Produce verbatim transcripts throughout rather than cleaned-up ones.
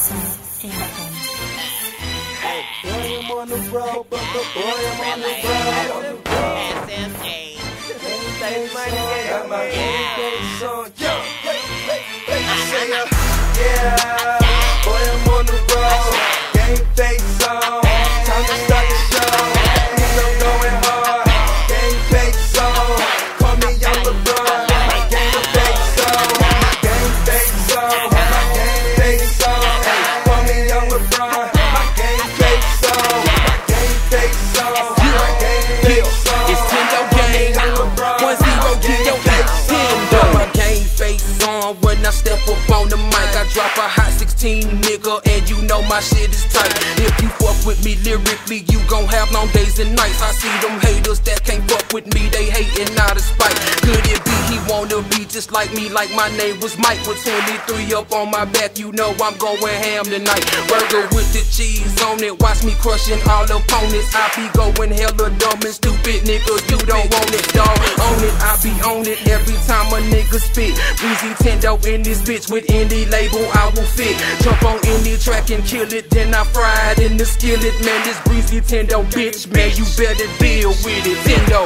Hey, boy, I'm on the road, but the boy, I'm on the road. S M A. Save money, Got my yeah. face on, yo. Yeah, boy, I'm on the road. Game face on. Time to start the show. Niggas, I'm going hard. Game face on. Call me Young LeBron. My game face on. Game face on. My game face on. Hey, call me Young LeBron. My game face on. My game face on. My game face on. It's Tendo game. One zero, get your Tendo. My game face on when I step up on the mic. I drop a hot sixteen, nigga, and you know my shit is tight. If you fuck with me lyrically, you gon' have long days and nights. I see them haters that can't fuck with me, they hating out of spite. Could it be he wanna be just like me, like my name was Mike? With twenty-three up on my back, you know I'm going ham tonight. Burger with the cheese on it, watch me crushing all opponents. I be going hella dumb and stupid, nigga, you don't want it, dawg. On it, I be on it every time a nigga spit. Breezy Tendo in this bitch, with any label I will fit. Jump on any track and kill it, then I fry it in the skillet. Man, this Breezy Tendo bitch, man, you better deal with it, Tendo.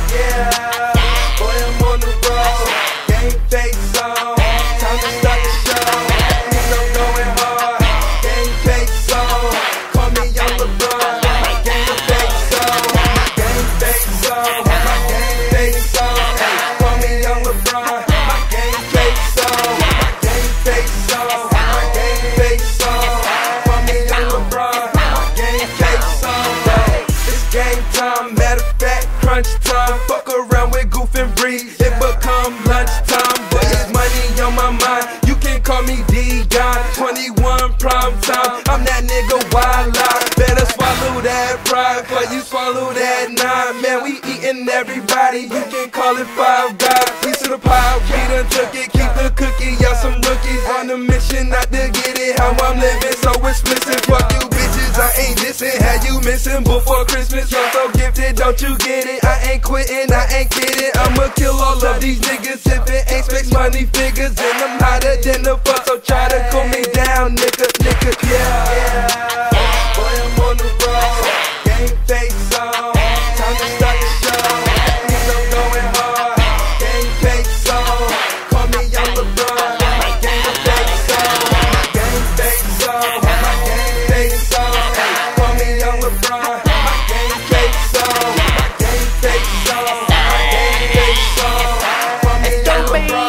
Yeah, boy, I'm on the road. Game face on. Time to start the show. Niggas, I'm going hard. Game face on. Call me Young LeBron. My game face on. My game face on. My game face on. Hey, call me Young LeBron. My game face on. My game face on. My game face on. Call me Young LeBron. My game face on. It's game time. Matter of fact, crunch time. Fuck around with Goof and Bree. It become lunchtime, but it's money on my mind. You can call me D-Gon. twenty-one prime time. I'm that nigga wild out. Better swallow that pride, but you swallow that nine. Man, we eating everybody. You can call it Five Guys. Piece of the pie, we done took it. Keep the cookie, y'all some rookies on a mission not to get it. How I'm living so explicit. Fuck you bitches, I ain't dissing. Had you missing before Christmas? Y'all so gifted, don't you get it? I ain't quitting, I ain't kidding. I'ma kill all of these niggas if it ain't specs money figures. And I'm hotter than the fuck, so try to cool me down, nigga, nigga, yeah. Boy, I'm on the road. Game face on. Time to start the show. Niggas, I'm going hard. Game face on. Call me Young LeBron. My game face on. My game face on. My game face on. Hey, call me Young LeBron. My game face on. My game face on. My game face on. Call me Young LeBron.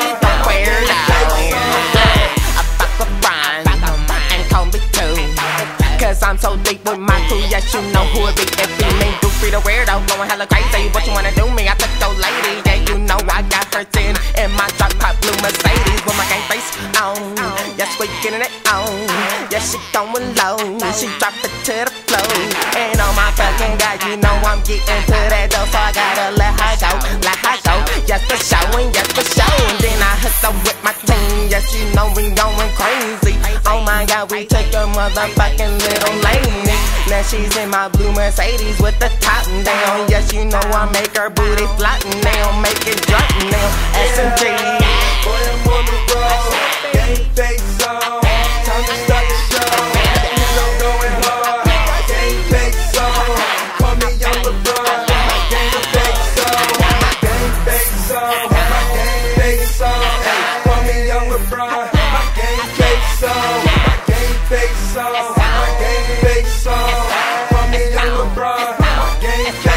Cause I'm so deep with my crew, yes you know who it be. If you mean do free the weirdo, going hella crazy. What you wanna do me? I took your lady, yeah you know I got her ten in my drop top blue Mercedes with my game face on. Yes we getting it on. Yes she going low, she dropped it to the floor. And on my fucking guy, you know I'm getting to that dough, so I gotta let her go, let her go. Yes for show and yes for show. And then I hook up with my team. Yes you know we going crazy. Oh my god, we took your motherfucking little lady. Now she's in my blue Mercedes with the top down. Yes, you know I make her booty floating down, make it drop down. S M G. Boy, I'm on the road. Game face on. Time to start the show. Niggas, I'm going hard. Game face on. Call me Young LeBron. My game face on. My game face on. My game face on. Hey, call me Young LeBron. My game face on. My game face on. My game face on. Call me Young LeBron. My game face on.